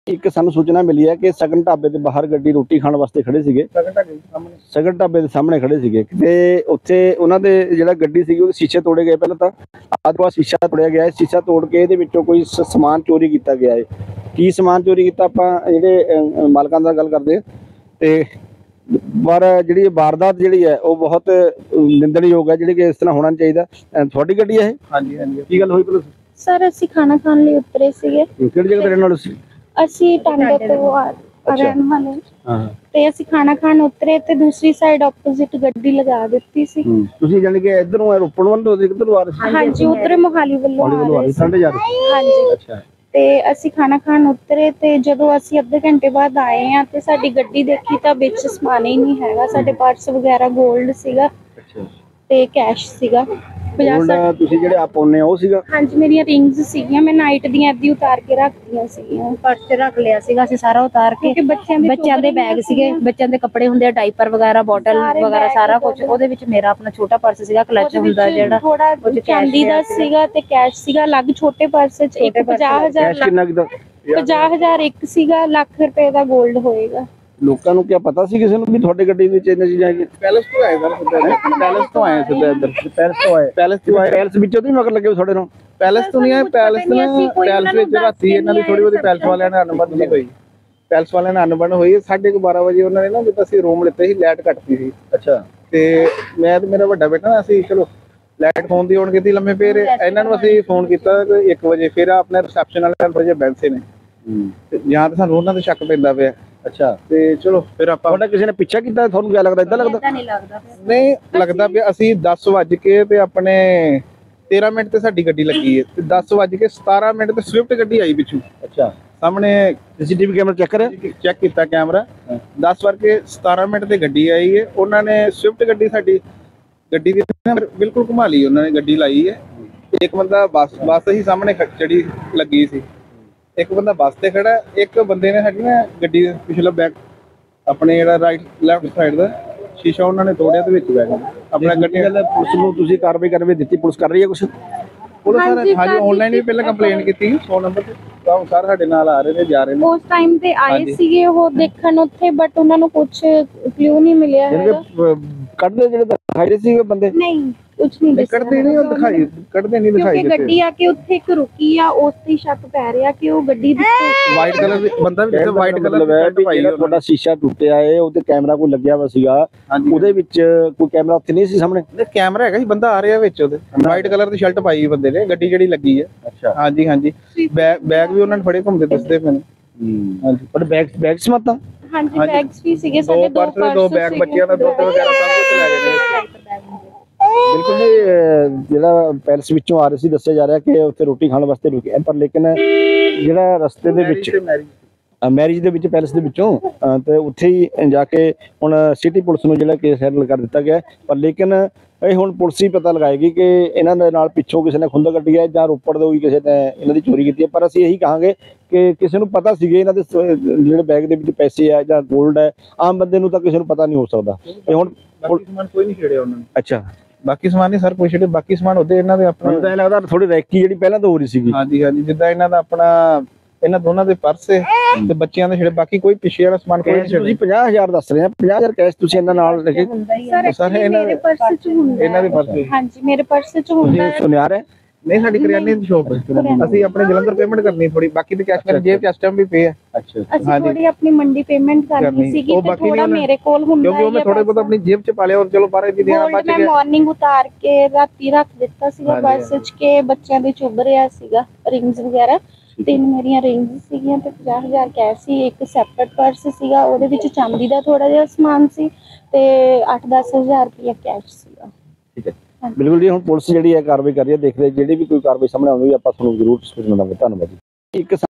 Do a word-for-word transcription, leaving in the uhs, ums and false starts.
एक सानू सूचना मिली है कि सगन ढाबे के बाहर गड्डी रोटी खाने वास्ते खड़े सीगे। सगन ढाबे के सामने खड़े सीगे ते उत्थे उन्हां दे जिहड़ा गड्डी सीगी ओहदे शीशे तोड़े गए। पहले तां आदवा शीशा तोड़िया गया है, शीशा तोड़ के इहदे विचों कोई समान चोरी किया गया है। की समान चोरी किया आपां जिहड़े मालकां दा गल करदे ते पर जिहड़ी वारदात जिहड़ी है वो बहुत निंदणयोग है, जिहड़ी कि इस तरह होना नहीं चाहिए। तुहाडी गड्डी है? हाँ जी हाँ जी। की गल होई पुलिस सर असी खाना खाने लिए उतरे सीगे। किहड़ी जगह ते रहण वाले सी? ਅਸੀਂ ਟਾਂਡੇ ਤੋਂ ਰਹਿਣ ਵਾਲੇ ਹਾਂ ਤੇ ਅਸੀਂ ਖਾਣਾ ਖਾਣ ਉਤਰੇ ਤੇ ਦੂਸਰੀ ਸਾਈਡ ਆਪੋਜ਼ਿਟ ਗੱਡੀ ਲਗਾ ਦਿੱਤੀ ਸੀ। ਤੁਸੀਂ ਜਾਨੀ ਕਿ ਇਧਰੋਂ ਰੋਪੜ ਵੱਲ ਤੋਂ ਕਿੱਧਰੋਂ ਆ ਰਹੇ ਸੀ? ਹਾਂਜੀ ਉਧਰ ਮੋਹਾਲੀ ਵੱਲੋਂ ਆ ਰਹੇ ਸੀ। ਟਾਂਡੇ ਜਾ ਰਹੇ ਸੀ? ਹਾਂਜੀ। ਅੱਛਾ। ਤੇ ਅਸੀਂ ਖਾਣਾ ਖਾਣ ਉਤਰੇ ਤੇ ਜਦੋਂ ਅਸੀਂ ਅੱਧੇ ਘੰਟੇ ਬਾਅਦ ਆਏ ਆ ਤੇ ਸਾਡੀ ਗੱਡੀ ਦੇਖੀ ਤਾਂ ਵਿੱਚ ਸਮਾਨ ਹੀ ਨਹੀਂ ਹੈਗਾ। ਸਾਡੇ ਪਰਸ ਵਗੈਰਾ 골ਡ ਸੀਗਾ ਅੱਛਾ ਤੇ ਕੈਸ਼ ਸੀਗਾ। गोल्ड ਤੁਸੀਂ ਜਿਹੜੇ ਆ ਪਾਉਨੇ ਉਹ ਸੀਗਾ? ਹਾਂਜੀ ਮੇਰੀਆਂ ਰਿੰਗਸ ਸੀਗੀਆਂ, ਮੈਂ ਨਾਈਟ ਦੀਆਂ ਅੱਧੀ ਉਤਾਰ ਕੇ ਰੱਖਦੀਆਂ ਸੀਗੀਆਂ। ਪਰਸ ਤੇ ਰੱਖ ਲਿਆ ਸੀਗਾ ਅਸੀਂ ਸਾਰਾ ਉਤਾਰ ਕੇ, ਕਿਉਂਕਿ ਬੱਚਿਆਂ ਦੇ ਬੱਚਿਆਂ ਦੇ ਬੈਗ ਸੀਗੇ, ਬੱਚਿਆਂ ਦੇ ਕੱਪੜੇ ਹੁੰਦੇ ਆ, ਡਾਈਪਰ ਵਗੈਰਾ, ਬੋਟਲ ਵਗੈਰਾ ਸਾਰਾ ਕੁਝ ਉਹਦੇ ਵਿੱਚ। ਮੇਰਾ ਆਪਣਾ ਛੋਟਾ ਪਰਸ ਸੀਗਾ, ਕਲਚ ਹੁੰਦਾ ਜਿਹੜਾ, ਥੋੜਾ ਚਾਂਦੀ ਦਾ ਸੀਗਾ ਤੇ ਕੈਸ਼ ਸੀਗਾ ਅਲੱਗ। ਛੋਟੇ ਪਰਸ ਚ ਇੱਕ ਪੰਜਾਹ ਹਜ਼ਾਰ ਕਿੰਨਾ ਕਿਦਾ ਪੰਜਾਹ ਹਜ਼ਾਰ ਇੱਕ ਸੀਗਾ, ਲੱਖ ਰੁਪਏ ਦਾ 골ਡ ਹੋਏਗਾ। ਲੋਕਾਂ ਨੂੰ ਕੀ ਪਤਾ ਸੀ ਕਿਸੇ ਨੂੰ ਵੀ ਤੁਹਾਡੇ ਗੱਡੀ ਵਿੱਚ ਇੰਨੇ ਚੀਜ਼ਾਂ ਹੈਗੀਆਂ? ਪੈਲਸ ਤੋਂ ਆਏ ਸਰ, ਪੈਲਸ ਤੋਂ ਆਏ ਸਿੱਧਾ ਇੱਧਰ। ਪੈਲਸ ਤੋਂ ਆਏ? ਪੈਲਸ ਤੋਂ ਆਏ। ਪੈਲਸ ਵਿੱਚੋਂ ਤੁਸੀਂ ਮਗਰ ਲੱਗੇ ਤੁਹਾਡੇ ਨਾਲ? ਪੈਲਸ ਤੋਂ ਨਹੀਂ ਆਏ, ਪੈਲਸ ਨਾ ਪੈਲਸ ਵਿੱਚ ਰਾਤੀ ਇਹਨਾਂ ਦੀ ਥੋੜੀ ਬਹੁਤੀ ਪੈਲਸ ਵਾਲਿਆਂ ਨੇ ਅਨਬਨ ਨਹੀਂ ਹੋਈ। ਪੈਲਸ ਵਾਲਿਆਂ ਨੇ ਅਨਬਨ ਹੋਈ ਸਾਢੇ ਕੁ ਬਾਰਾਂ ਵਜੇ। ਉਹਨਾਂ ਨੇ ਨਾ ਜਿੱਦਾਂ ਅਸੀਂ ਰੂਮ ਲਿੱਤੇ ਸੀ, ਲਾਈਟ ਕੱਟਤੀ ਸੀ। ਅੱਛਾ। ਤੇ ਮੈਂ ਤੇ ਮੇਰਾ ਵੱਡਾ ਬੇਟਾ ਨਾ ਅਸੀਂ ਚਲੋ ਲਾਈਟ ਫੋਨ ਦੀ ਔਨ ਕੀਤੀ, ਲੰਮੇ ਪਏ ਰਹੇ। ਇਹਨਾਂ ਨੂੰ ਅਸੀਂ ਫੋਨ ਕੀਤਾ ਇੱਕ ਵਜੇ, ਫਿਰ ਆਪਣੇ ਰਿਸੈਪਸ਼ਨ ਵਾਲੇ ਵਜੇ ਬੈਂਸੇ ਨੇ ਜਾਂ ਤਾਂ ਸਾਨੂੰ ਉਹਨਾਂ ਤੇ ਸ਼ੱਕ ਪੈਂਦਾ ਪਿਆ। ਅੱਛਾ। ਤੇ ਚਲੋ ਫਿਰ ਆਪਾਂ ਤੁਹਾਡਾ ਕਿਸੇ ਨੇ ਪਿੱਛਾ ਕੀਤਾ? ਤੁਹਾਨੂੰ ਕੀ ਲੱਗਦਾ? ਇਦਾਂ ਲੱਗਦਾ ਨਹੀਂ ਲੱਗਦਾ ਨਹੀਂ ਲੱਗਦਾ ਪਿਆ। ਅਸੀਂ ਦਸ ਵੱਜ ਕੇ ਤੇ ਆਪਣੇ ਤੇਰਾਂ ਮਿੰਟ ਤੇ ਸਾਡੀ ਗੱਡੀ ਲੱਗੀ ਹੈ ਤੇ ਦਸ ਵੱਜ ਕੇ ਸਤਾਰਾਂ ਮਿੰਟ ਤੇ ਸਵਿਫਟ ਗੱਡੀ ਆਈ ਪਿੱਛੋਂ। ਅੱਛਾ। ਸਾਹਮਣੇ ਸੀਸੀਟੀਵੀ ਕੈਮਰਾ ਚੈੱਕ ਕਰਿਆ? ਚੈੱਕ ਕੀਤਾ ਕੈਮਰਾ। ਦਸ ਵੱਜ ਕੇ ਸਤਾਰਾਂ ਮਿੰਟ ਤੇ ਗੱਡੀ ਆਈ ਹੈ। ਉਹਨਾਂ ਨੇ ਸਵਿਫਟ ਗੱਡੀ ਸਾਡੀ ਗੱਡੀ ਦੀ ਬਿਲਕੁਲ ਘੁਮਾ ਲਈ। ਉਹਨਾਂ ਨੇ ਗੱਡੀ ਲਾਈ ਹੈ। ਇੱਕ ਬੰਦਾ ਬੱਸ ਬੱਸ ਹੀ ਸਾਹਮਣੇ ਜਿਹੜੀ ਲੱਗੀ ਸੀ, ਇੱਕ ਬੰਦਾ ਬੱਸ ਤੇ ਖੜਾ, ਇੱਕ ਬੰਦੇ ਨੇ ਸਾਡੀ ਨਾ ਗੱਡੀ ਦੇ ਪਿਛਲਾ ਬੈਕ ਆਪਣੇ ਜਿਹੜਾ ਰਾਈਟ ਲੈਫਟ ਸਾਈਡ ਦਾ ਸ਼ੀਸ਼ਾ ਉਹਨਾਂ ਨੇ ਤੋੜਿਆ ਤੇ ਵਿੱਚ ਬੈ ਗਿਆ ਆਪਣਾ ਗੱਡੀ। ਪੁਲਿਸ ਨੂੰ ਤੁਸੀਂ ਕਾਰਵਾਈ ਕਰਵੇ ਦਿੱਤੀ? ਪੁਲਿਸ ਕਰ ਰਹੀ ਹੈ ਕੁਛ? ਪੁਲਿਸ ਸਰ ਹਾਂਜੀ ਆਨਲਾਈਨ ਵੀ ਪਹਿਲਾਂ ਕੰਪਲੇਂਟ ਕੀਤੀ ਸੌ ਨੰਬਰ ਤੇ। ਤਾਂ ਸਰ ਸਾਡੇ ਨਾਲ ਆ ਰਹੇ ਨੇ, ਜਾ ਰਹੇ ਨੇ। ਉਸ ਟਾਈਮ ਤੇ ਆਏ ਸੀਗੇ ਉਹ ਦੇਖਣ ਉੱਥੇ, ਬਟ ਉਹਨਾਂ ਨੂੰ ਕੁਝ ਕਲੂ ਨਹੀਂ ਮਿਲਿਆ ਹੈਗਾ। ਕੱਢਦੇ ਜਿਹੜੇ ਦਿਖਾਈ ਸੀ ਬੰਦੇ? ਨਹੀਂ ਕੁਝ ਨਹੀਂ ਦਿਖਿਆ। ਕੱਢਦੇ ਨਹੀਂ ਉਹ ਦਿਖਾਈ, ਕੱਢਦੇ ਨਹੀਂ ਦਿਖਾਈ ਕਿਉਂਕਿ ਗੱਡੀ ਆ ਕੇ ਉੱਥੇ ਇੱਕ ਰੁਕੀ ਆ, ਉਸ ਤੇ ਸ਼ੱਕ ਪੈ ਰਿਹਾ ਕਿ ਉਹ ਗੱਡੀ ਦੀ ਵਾਈਟ ਕਲਰ ਦੀ ਬੰਦਾ ਵੀ ਜਿਹੜਾ ਵਾਈਟ ਕਲਰ ਦਾ ਜਿਹੜਾ ਤੁਹਾਡਾ ਸ਼ੀਸ਼ਾ ਟੁੱਟਿਆ ਹੈ ਉਹਦੇ ਕੈਮਰਾ ਕੋਈ ਲੱਗਿਆ ਹੋਇਆ ਸੀਗਾ? ਉਹਦੇ ਵਿੱਚ ਕੋਈ ਕੈਮਰਾ ਉੱਥੇ ਨਹੀਂ ਸੀ ਸਾਹਮਣੇ? ਨਹੀਂ ਕੈਮਰਾ ਹੈਗਾ ਸੀ, ਬੰਦਾ ਆ ਰਿਹਾ ਵਿੱਚ। ਉਹਦੇ ਵਾਈਟ ਕਲਰ ਦੀ ਸ਼ਰਟ ਪਾਈ ਬੰਦੇ ਨੇ, ਗੱਡੀ ਜਿਹੜੀ ਲੱਗੀ ਹੈ। ਅੱਛਾ। ਹਾਂਜੀ ਹਾਂਜੀ। ਬੈਗ ਵੀ ਉਹਨਾਂ ਨੇ ਫੜੇ ਘੁੰਮਦੇ ਦੱਸਦੇ ਪਏ ਨੇ। ਹਾਂਜੀ। ਪਰ ਬੈਗ ਬੈਗ ਸਮਤਾ? ਹਾਂਜੀ ਬੈਗਸ ਵੀ ਸੀਗੇ ਸਾਡੇ, ਦੋ ਪਰਸ, ਦੋ ਬੈਗ, ਬੱਚਿਆਂ ਦਾ ਦੁੱਧ ਵਗੈਰਾ ਸਭ ਕੁਝ ਲੈ ਗਏ ਨੇ। ਬਿਲਕੁਲ ਜੀ। ਜਿਹੜਾ ਪੈਲਸ ਵਿੱਚੋਂ ਆ ਰਹੇ ਸੀ ਦੱਸਿਆ ਜਾ ਰਿਹਾ ਕਿ ਉੱਥੇ ਰੋਟੀ ਖਾਣ ਵਾਸਤੇ ਰੁਕੇ, ਪਰ ਲੇਕਿਨ ਜਿਹੜਾ ਰਸਤੇ ਦੇ ਵਿੱਚ ਮੈਰਿਜ ਦੇ ਵਿੱਚ ਪੈਲਸ ਦੇ ਵਿੱਚੋਂ ਤੇ ਉੱਥੇ ਹੀ ਜਾ ਕੇ ਹੁਣ ਸਿਟੀ ਪੁਲਿਸ ਨੂੰ ਜਿਹੜਾ ਕੇਸ ਹੈਂਡਲ ਕਰ ਦਿੱਤਾ ਗਿਆ। ਪਰ ਲੇਕਿਨ ਇਹ ਹੁਣ ਪੁਲਿਸ ਹੀ ਪਤਾ ਲਗਾਏਗੀ ਕਿ ਇਹਨਾਂ ਦੇ ਨਾਲ ਪਿੱਛੋਂ ਕਿਸੇ ਨੇ ਖੁੰਦ ਕੱਢੀ ਹੈ ਜਾਂ ਰੋਪੜ ਦੇ ਹੋਈ ਕਿਸੇ ਨੇ ਇਹਨਾਂ ਦੀ ਚੋਰੀ ਕੀਤੀ ਹੈ। ਪਰ ਅਸੀਂ ਇਹੀ ਕਹਾਂਗੇ ਕਿ ਕਿਸੇ ਨੂੰ ਪਤਾ ਸੀਗੇ ਇਹਨਾਂ ਦੇ ਜਿਹੜੇ ਬੈਗ ਦੇ ਵਿੱਚ ਪੈਸੇ ਆ ਜਾਂ ਗੋਲਡ ਹੈ, ਆਮ ਬੰਦੇ ਨੂੰ ਤਾਂ ਕਿਸੇ ਨੂੰ ਪਤਾ ਨਹੀਂ ਹੋ ਸਕਦਾ। ਤੇ ਹੁਣ ਸਮਾਨ ਕੋਈ ਨਹੀਂ ਛੇੜਿਆ ਉਹਨਾਂ ਨੇ। ਅੱਛਾ। ਬਾਕੀ ਸਮਾਨ ਨਹੀਂ ਸਰ ਕੋਈ ਛੇੜੇ, ਬਾਕੀ ਸਮਾਨ ਉਹਦੇ ਇਹਨਾਂ ਦੇ ਆਪਣਾ ਤਾਂ ਲੱਗਦਾ ਥੋੜੀ ਰੈਕੀ ਜਿਹੜੀ ਪਹਿਲਾਂ ਤੋਂ ਹੋ ਰਹੀ ਸੀਗੀ। ਹਾਂਜੀ ਹਾਂਜੀ। ਜਿੱਦਾਂ ਇਹਨਾਂ ਦਾ ਆਪਣਾ ਇਹਨਾਂ ਦੋਨਾਂ ਦੇ ਪਰਸ ਤੇ ਬੱਚਿਆਂ ਦੇ ਛੇੜੇ, ਬਾਕੀ ਕੋਈ ਪਿੱਛੇ ਵਾਲਾ ਸਮਾਨ ਕੋਈ ਨਹੀਂ ਛੇੜਿਆ। ਤੁਸੀਂ ਪੰਜਾਹ ਹਜ਼ਾਰ ਦੱਸ ਰਹੇ ਆ, ਪੰਜਾਹ ਹਜ਼ਾਰ ਕੈਸ਼ ਤੁਸੀਂ ਇਹਨਾਂ ਨਾਲ ਰੱਖੇ? ਸਰ ਇਹਨਾਂ ਦੇ ਪਰਸ ਚ ਹੁੰਦਾ। ਇਹਨਾਂ ਦੇ ਪਰਸ? ਹਾਂਜੀ ਮੇਰੇ ਪਰਸ ਚ ਹੁੰਦਾ ਹੈ। ਸੁਨਿਆਰ ਹੈ? ਨਹੀਂ ਸਾਡੀ ਕਰਿਆਨੇ ਦੀ ਸ਼ੋਪ ਹੈ। ਅਸੀਂ ਆਪਣੇ ਜਲੰਧਰ ਪੇਮੈਂਟ ਕਰਨੀ ਥੋੜੀ, ਬਾਕੀ ਤੇ ਕੈਸ਼ ਮੇਰੇ ਜੇਬ ਚ ਇਸ ਟਾਈਮ ਵੀ ਪਏ ਆ। ਅੱਛਾ। ਅਸੀਂ ਥੋੜੀ ਆਪਣੀ ਮੰਡੀ ਪੇਮੈਂਟ ਕਰਨੀ ਸੀਗੀ ਤੇ ਥੋੜਾ ਮੇਰੇ ਕੋਲ ਹੁੰਦਾ ਕਿਉਂਕਿ ਉਹ ਮੈਂ ਥੋੜੇ ਬਹੁਤ ਆਪਣੀ ਜੇਬ ਚ ਪਾ ਲਿਆ ਔਰ ਚਲੋ ਬਾਰੇ ਦੀ ਦੇਣਾ ਬਚ ਗਿਆ। ਮੈਂ ਮਾਰਨਿੰਗ ਉਤਾਰ ਕੇ ਰਾਤੀ ਰੱਖ ਦਿੱਤਾ ਸੀਗਾ ਪਰਸ ਚ ਕੇ ਬੱਚਿਆਂ ਦੇ ਚੁੱਭ ਰਿਹਾ ਸੀਗਾ ਰਿੰਗਸ ਵਗੈਰਾ। ਤਿੰਨ ਮੇਰੀਆਂ ਰਿੰਗਸ ਸੀਗੀਆਂ ਤੇ ਪੰਜਾਹ ਹਜ਼ਾਰ ਕੈਸ਼ ਸੀ। ਇੱਕ ਸੈਪਰੇਟ ਪਰਸ ਸੀਗਾ, ਉਹਦੇ ਵਿੱਚ ਚਾਂਦੀ ਦਾ ਥੋੜਾ ਜਿਹਾ ਸਮਾਨ ਸੀ ਤੇ ਅੱਠ ਦਸ ਹਜ਼ਾਰ ਰੁਪਇਆ ਕੈਸ਼ ਸੀਗਾ। ਠੀਕ ਹੈ ਬਿਲਕੁਲ ਜੀ। ਹੁਣ ਪੁਲਿਸ ਜਿਹੜੀ ਹੈ ਕਾਰਵਾਈ ਕਰ ਰਹੀ ਹੈ, ਦੇਖਦੇ ਜਿਹੜੀ ਵੀ ਕੋਈ ਕਾਰਵਾਈ ਸਾਹਮਣੇ ਆਉਂਦੀ ਆਪਾਂ ਤੁਹਾਨੂੰ ਜ਼ਰੂਰ ਸੂਚਨਾ ਦੇਵਾਂਗੇ। ਧੰਨਵਾਦ ਜੀ। ਇੱਕ